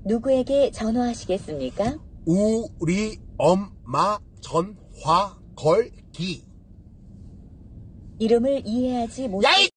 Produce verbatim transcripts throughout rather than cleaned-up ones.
누구에게 전화하시겠습니까? 우리 엄마 전화 걸기. 이름을 이해하지 못... 야이!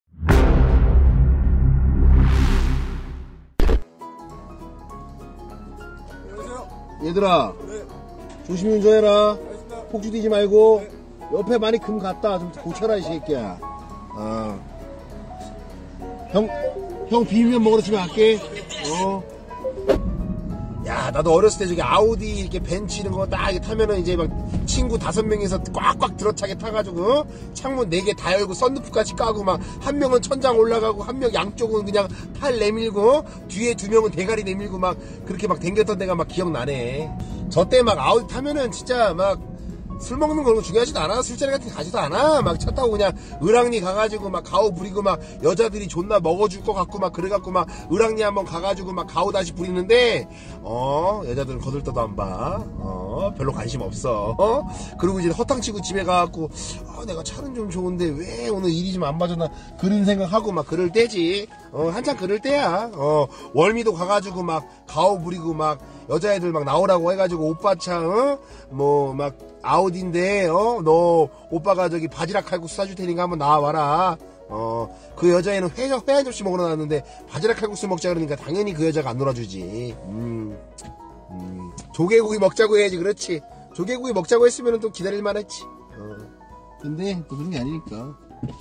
얘들아, 네. 조심히 운전해라. 알겠습니다. 폭주 뛰지 말고. 네. 옆에 많이 금 갔다 좀 고쳐라 이 새끼야. 어. 형, 형 비빔면 먹으러 집에 갈게. 어. 야, 나도 어렸을 때 저기 아우디 이렇게 벤츠 이런 거 딱 타면은 이제 막 친구 다섯 명이서 꽉꽉 들어차게 타가지고 창문 네 개 다 열고 썬루프까지 까고 막 한 명은 천장 올라가고 한 명 양쪽은 그냥 팔 내밀고 뒤에 두 명은 대가리 내밀고 막 그렇게 막 댕겼던 데가 막 기억나네. 저 때 막 아우디 타면은 진짜 막 술 먹는 거 중요하지도 않아. 술자리 같은 거 가지도 않아. 막 차 타고 그냥 을왕리 가가지고 막 가오 부리고 막 여자들이 존나 먹어줄 것 같고 막 그래갖고 막 을왕리 한번 가가지고 막 가오 다시 부리는데 어 여자들은 거들떠도 안 봐. 어 별로 관심 없어. 어 그리고 이제 허탕치고 집에 가갖고 아 내가 차는 좀 좋은데 왜 오늘 일이 좀 안 맞았나 그런 생각하고 막 그럴 때지. 어 한참 그럴 때야. 어 월미도 가가지고 막 가오 부리고 막 여자애들 막 나오라고 해가지고 오빠 차 어 뭐 막 아우디인데 어 너 오빠가 저기 바지락 칼국수 사줄 테니까 한번 나와봐라. 어 그 여자애는 회, 회 한 접시 먹으러 나왔는데 바지락 칼국수 먹자 그러니까 당연히 그 여자가 안 놀아주지. 음, 음 조개구이 먹자고 해야지. 그렇지. 조개구이 먹자고 했으면 또 기다릴만 했지. 어 근데 또 그런 게 아니니까.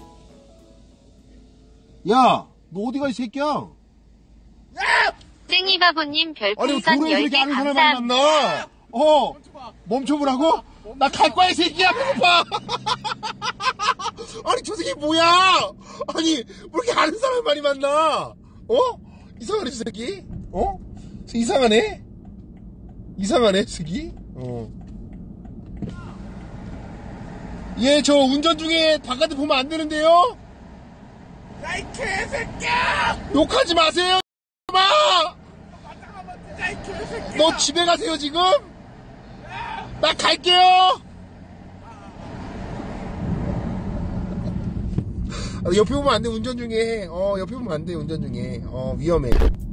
야 너 어디가 이 새끼야? 땡이바보님 별풍선 아니 열 도로에서 개 이렇게 아는 사람을 감사합니다. 만나. 어 멈춰보라고? 나 갈 거야 이 새끼야. 배고파. 아니 저 새끼 뭐야? 아니 왜 이렇게 아는 사람을 많이 만나? 어? 이상하네 저 새끼. 어? 이상하네? 이상하네 저 새끼. 어. 얘 저 운전 중에 바깥에 보면 안 되는데요? 야, 이 개새끼야! 욕하지 마세요 마! 야, 이 개새끼야! 너 집에 가세요 지금? 나 갈게요. 아, 옆에 보면 안 돼 운전 중에. 어 옆에 보면 안 돼 운전 중에. 어 위험해.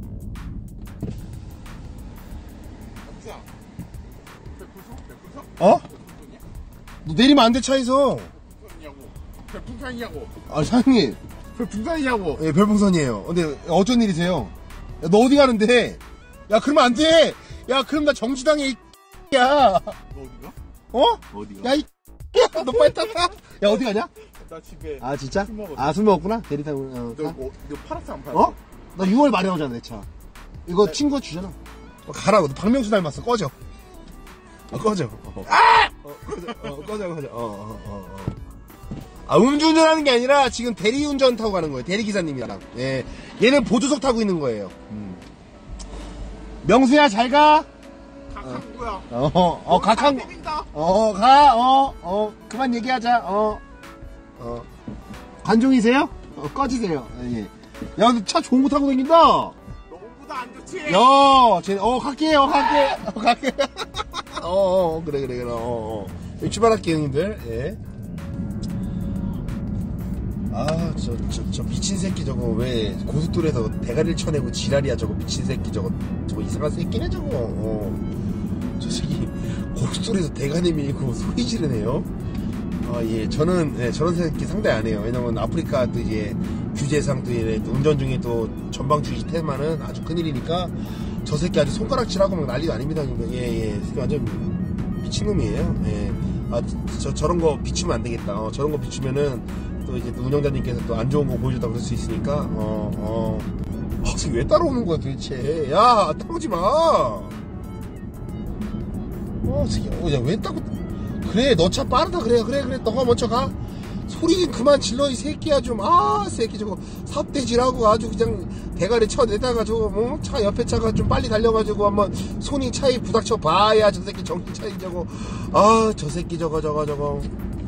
어? 너 내리면 안 돼 차에서. 별풍선이냐고. 아 사장님. 별풍선이냐고. 예 별풍선이에요. 근데 어쩐 일이세요? 야, 너 어디 가는데? 야 그러면 안 돼. 야 그럼 나 정지당해 이 야. 너 어디가? 어? 어디가? 야 이 너 빨리 타봐. 야 어디 가냐? 나 집에. 아 진짜? 술 먹었어. 아 술 먹었구나? 대리 타고 어, 너, 타? 어, 너 팔았어, 안 팔았어? 어? 나 유월 말에 나오잖아 내 차. 이거 친구가 주잖아. 어, 가라고. 너 박명수 닮았어. 꺼져. 어, 꺼져. 어. 아! 어, 꺼져. 어, 꺼져 꺼져. 어, 어, 어, 어. 아 음주운전하는 게 아니라 지금 대리운전 타고 가는 거예요. 대리기사님이랑. 예. 얘는 보조석 타고 있는 거예요. 음. 명수야 잘 가. 각한구야. 어, 어, 어 각한. 어, 가. 어, 어, 그만 얘기하자. 어, 어. 관종이세요? 어, 꺼지세요. 예. 야, 근데 차 좋은 거 타고 다닌다. 너보다 안 좋지? 야, 쟤, 어, 갈게, 어, 갈게, 어, 갈게. 어, 어, 그래, 그래, 그래, 어, 어. 출발할게요, 형님들. 예. 아, 저, 저, 저 미친 새끼 저거 왜 고속도로에서 대가리를 쳐내고 지랄이야, 저거 미친 새끼 저거. 저거 이상한 새끼네, 저거. 어. 저 새끼 고속도로에서 대가리 밀고 소리 지르네요. 아, 예, 저는, 예, 저런 새끼 상대 안 해요. 왜냐면 아프리카 또 이제 규제상 또, 예, 또 운전 중에 또 전방주의 테마는 아주 큰일이니까 저 새끼 아주 손가락질하고 막 난리도 아닙니다. 예, 예, 완전 미친놈이에요. 예. 아, 저, 저런 거 비추면 안 되겠다. 어, 저런 거 비추면은 또 이제 또 운영자님께서 또 안 좋은 거 보여줬다 그럴 수 있으니까, 어, 어. 아, 저 새끼 왜 따라오는 거야 도대체. 야, 따라오지 마. 어, 새끼, 어, 야, 왜 따고. 그래 너 차 빠르다. 그래 그래 그래 너가 먼저 가. 소리 좀 그만 질러 이 새끼야 좀. 아 새끼 저거 삽대질하고 아주 그냥 대가리 쳐내다가 저거 뭐 차 옆에 차가 좀 빨리 달려가지고 한번 손이 차에 부닥쳐 봐야 저 새끼 정신 차리 저거. 아 저 새끼 저거 저거 저거.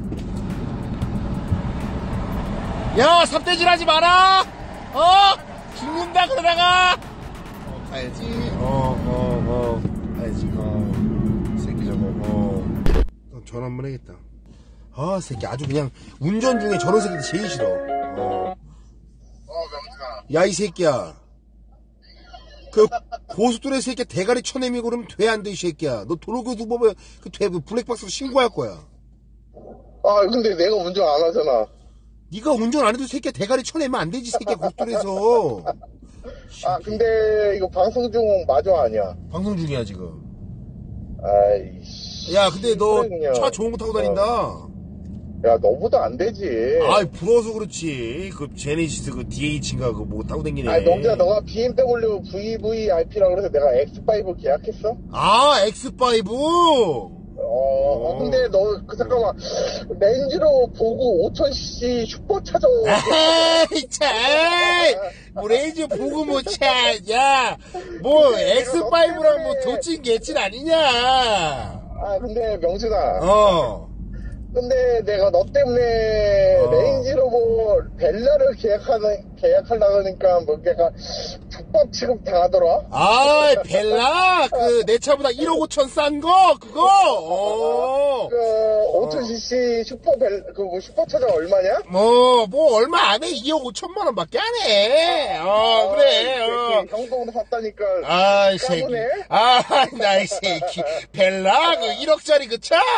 야 삽대질하지 마라. 어 죽는다 그러다가. 어 가야지. 어어어 어, 어, 가야지. 어 새끼 저거. 어 전화 한번 해야겠다. 아 새끼 아주 그냥 운전 중에 저런 새끼들 제일 싫어. 어. 야 이 새끼야 그 고속도로에 새끼 대가리 쳐내미고 그러면 돼 안 돼 이 새끼야. 너 도로교통 보면 그 돼, 블랙박스로 신고할 거야. 아, 근데 내가 운전 안 하잖아. 네가 운전 안 해도 새끼야 대가리 쳐내면 안 되지 새끼야 고속도로에서. 아, 근데 이거 방송 중 맞아, 아니야? 방송 중이야 지금. 아이씨. 야 근데 너 그래, 그냥. 차 좋은 거 타고 다닌다. 어. 야, 너보다 안 되지. 아이 부러워서 그렇지. 그 제네시스 그 디에이치인가 그거 뭐 타고 다니네. 아니, 농자, 너가 비엠더블유 브이브이아이피라고 그래서 내가 엑스파이브 계약했어? 아 엑스파이브. 어, 어, 근데 너, 그, 잠깐만. 렌즈로 보고 오천 씨씨 슈퍼차저. 에이 차. 뭐 레이저 보고 뭐 차. 야뭐 엑스파이브랑 뭐 도찐 개찐 아니냐. 아, 근데 명준아. 어. 근데 내가 너 때문에 어. 레인지로버 벨라를 계약하는, 계약하려니까 뭐 걔가 불법 취급 당하더라? 아 벨라 그 내 차보다 일억 오천 싼 거 그거. 어. 그, 오천 씨씨 슈퍼 벨, 그, 뭐 슈퍼차저 얼마냐? 뭐, 뭐, 얼마 안 해. 이억 오천만 원밖에 안 해. 어, 그래, 어. 형동으로 샀다니까. 아, 이 새끼. 까부네? 아, 나, 이 새끼. 벨라, 그 일억짜리 그 차?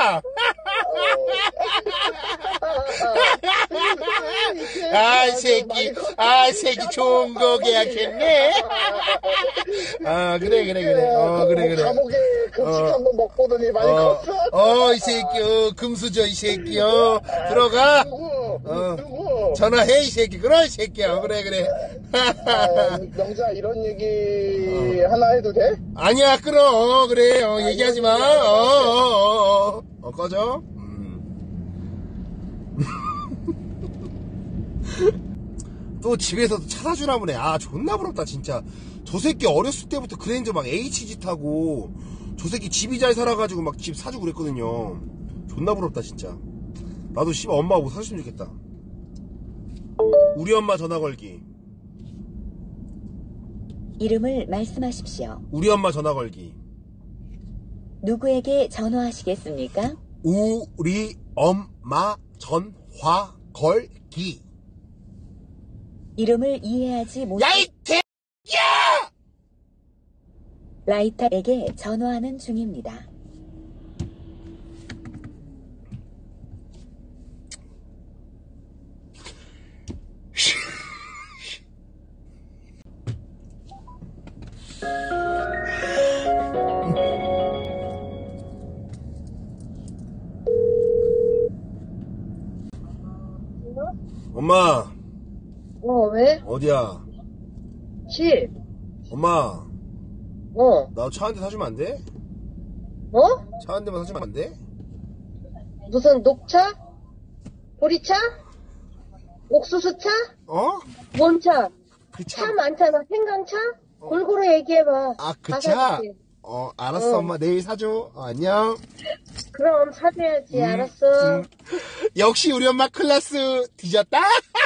아, 이 새끼. 아, 이 새끼. 좋은 거 계약했네. 아, 그래, 그래, 그래. 어, 그래, 그래. 감옥에 금식 어. 한번 먹고더니 많이 어, 컸어? 어, 이 새끼. 어, 금수저, 이 새끼. 어, 들어가. 누구? 어. 누구? 전화해, 이 새끼. 그래, 이 새끼야. 어, 그래, 그래. 아, 명자, 이런 얘기 하나 해도 돼? 아니야, 끊어. 어, 그래. 어, 얘기하지 마. 어, 어, 어, 어. 어, 꺼져. 음. 또 집에서도 차 사주나 보네. 아, 존나 부럽다, 진짜. 저 새끼 어렸을 때부터 그랜저 막 H지 타고, 저 새끼 집이 잘 살아가지고 막 집 사주고 그랬거든요. 존나 부럽다, 진짜. 나도 씨발 엄마하고 사줬으면 좋겠다. 우리 엄마 전화 걸기. 이름을 말씀하십시오. 우리 엄마 전화 걸기. 누구에게 전화하시겠습니까? 우리 엄마 전화 걸기. 이름을 이해하지 못. 야, 이 개야! 라이터에게 전화하는 중입니다. 엄마, 어, 왜? 어디야? 집. 엄마, 어, 나 차 한 대 사주면 안 돼? 뭐? 차 한 대만 사주면 안 돼? 무슨 녹차? 보리차? 옥수수차? 어? 뭔 차? 그 차. 차 많잖아. 생강차? 골고루 얘기해봐. 아, 그 다 차? 사줄게. 어, 알았어, 어. 엄마. 내일 사줘. 어, 안녕. 그럼 사줘야지. 음, 알았어. 음. 역시 우리 엄마 클라스 뒤졌다?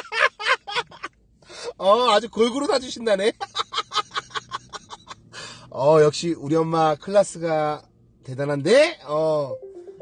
어, 아주 골고루 사주신다네. 어, 역시 우리 엄마 클라스가 대단한데? 어.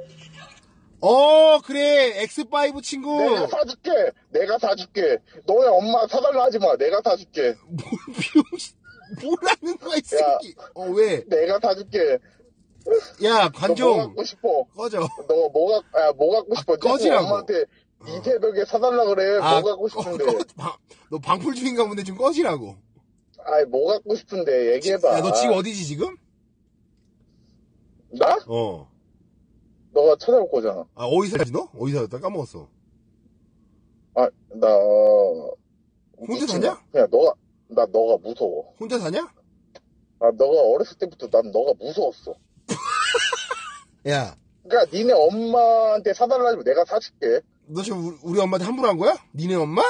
어, 그래. 엑스파이브 친구. 내가 사줄게. 내가 사줄게. 너네 엄마 사달라 하지 마. 내가 사줄게. 뭘 비용신, 뭐라는 거야, 이 새끼. 어, 왜? 내가 사줄게. 야, 너 뭐 관종. 갖고 싶어? 꺼져. 너 뭐 갖, 아, 뭐 갖고 싶어? 자꾸 꺼지라고. 엄마한테 이 새벽에 사달라 그래. 뭐 갖고 싶은데? 어, 꺼, 방- 너 방풀 중인가 본데 좀 꺼지라고. 아이, 뭐 갖고 싶은데? 얘기해봐. 야, 너 지금 어디지, 지금? 나? 어. 너가 찾아올 거잖아. 아, 어디서 살지, 너? 어디서 살았다? 까먹었어. 아, 나, 어, 혼자 미친아. 사냐? 그냥 너가, 나 너가 무서워. 혼자 사냐? 아, 너가 어렸을 때부터 난 너가 무서웠어. 야, 그러니까 니네 엄마한테 사달라 하면 내가 사줄게. 너 지금 우리, 우리 엄마한테 함부로 한 거야? 니네 엄마?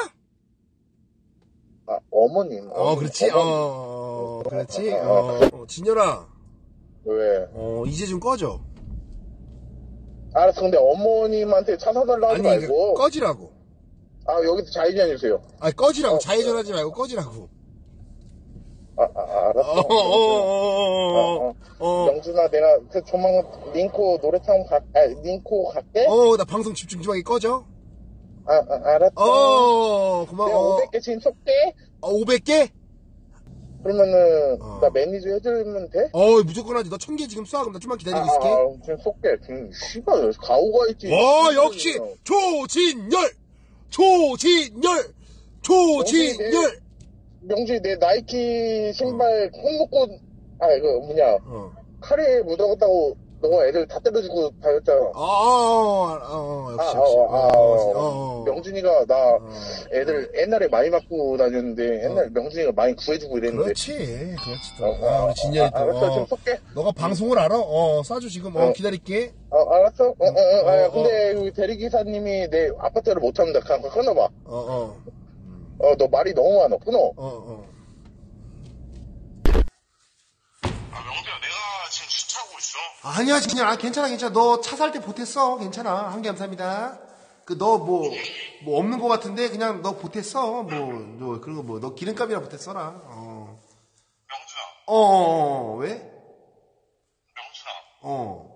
아, 어머님. 어, 어머님, 그렇지. 어, 어머님. 어, 그렇지. 어, 어, 진열아. 왜? 어, 이제 좀 꺼져. 알았어. 근데 어머님한테 차 사달라 하지 아니, 말고. 그 꺼지라고. 아, 여기서 좌회전해주세요. 아니, 꺼지라고. 어, 좌회전 하지 말고 꺼지라고. 아, 아, 알았어. 어, 어, 어, 어, 어, 어. 영준아, 내가 그 조만간 링코 노래창 가, 아, 링코 갈게? 어, 나 방송 집중 좀 하게 꺼져. 아, 아, 알았어. 어, 내가 고마워. 오백 개 지금 쏠게? 어, 오백 개? 그러면은 어. 나 매니저 해주면 돼? 어, 무조건 하지. 너 천 개 지금 쏴. 그럼 나 좀만 기다리고 아, 있을게. 아, 지금 쏠게. 지금 씨발 가오가 있지. 어, 역시 조진열! 조진열! 조진열! 명준이 내 나이키 신발 콩 묶고 아 이거 뭐냐 어. 칼에 묻어갔다고 너가 애들 다 때려주고 다녔잖아. 어, 어, 어, 어, 역시, 아, 역시. 아, 아, 어, 어, 어. 명준이가 나 애들 옛날에 많이 맞고 다녔는데 옛날 명준이가 많이 구해주고 이랬는데. 그렇지, 그렇지. 또. 어, 아, 우리 진열이 또. 아, 알았어, 어. 지금 쏠게. 너가 방송을 알아? 어, 쏴줘, 지금. 어, 어. 기다릴게. 어, 알았어? 어, 어, 어, 아, 어, 근데 여기 대리기사님이 내 아파트를 못 참는다. 그냥 그거 끊어봐. 어, 어, 어, 너 말이 너무 많아. 끊어. 어, 어. 아, 명수야, 내가 지금 주차하고 있어. 아니야, 그냥, 아, 괜찮아, 괜찮아. 너 차 살 때 보탰어. 괜찮아. 한 개 감사합니다. 그, 너 뭐, 뭐 없는 거 같은데, 그냥 너 보탰어. 뭐, 너, 그런 거 뭐, 너 기름값이나 보탰어라. 어. 명준아, 어, 어, 어, 왜? 명준아, 어.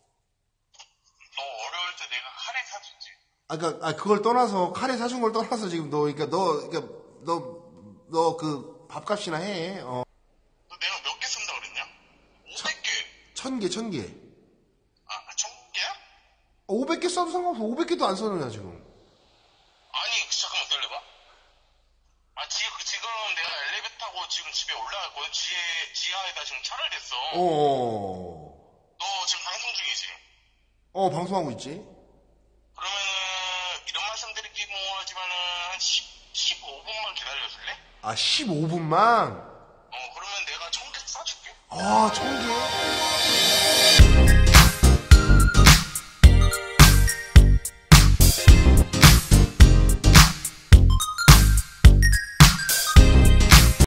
너 어려울 때 내가 카레 사줬지? 아, 그니까, 아, 그걸 떠나서, 카레 사준 걸 떠나서 지금 너, 그니까 너, 그니까, 너, 너 그, 밥값이나 해. 어. 너 내가 몇 개 쓴다 그랬냐? 오백 개. 천 개, 천 개. 아, 천 개야? 어, 오백 개 써도 상관없어. 오백 개도 안 써느냐, 지금. 아니, 잠깐만 기다려봐. 아, 지금, 지금 내가 엘리베이터 타고 지금 집에 올라갔거든? 지에, 지하에다 지금 차를 댔어. 어, 어, 너 지금 방송 중이지? 어, 방송하고 있지. 그러면은, 이런 말씀 드리기 뭐하지만은, 한 십, 십오 분만 기다려줄래? 아, 십오 분만? 어, 그러면 내가 천 개 싸줄게. 아, 천 개?